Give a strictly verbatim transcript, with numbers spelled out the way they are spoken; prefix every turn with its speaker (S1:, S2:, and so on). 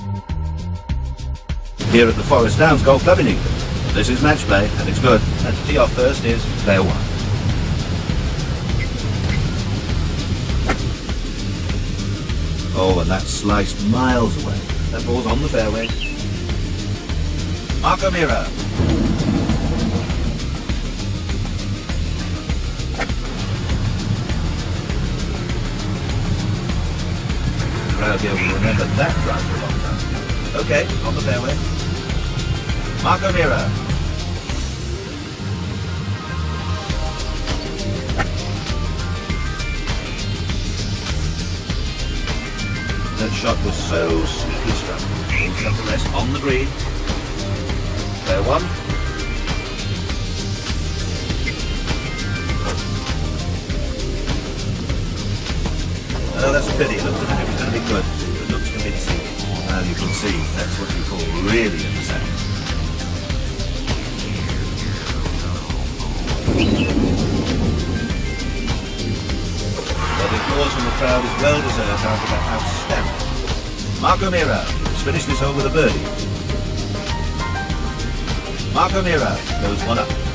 S1: Here at the Forest Downs Golf Club in England, this is match play, and it's good. And to tee off first is player one. Oh, and that's sliced miles away. That ball's on the fairway. Marco Mira. The crowd here will remember that drive for a long time. Okay, on the fairway. Marco Mira. That shot was so sweetly struck. He's got the rest on the green. Player one. Oh, that's a pity. It looked as if it was going to be good. It looks convincing. Now you can see, that's what you call really in the sand. Well, the applause from the crowd is well deserved after that outstanding. Marco Mira has finished this hole with a birdie. Marco Mira goes one up.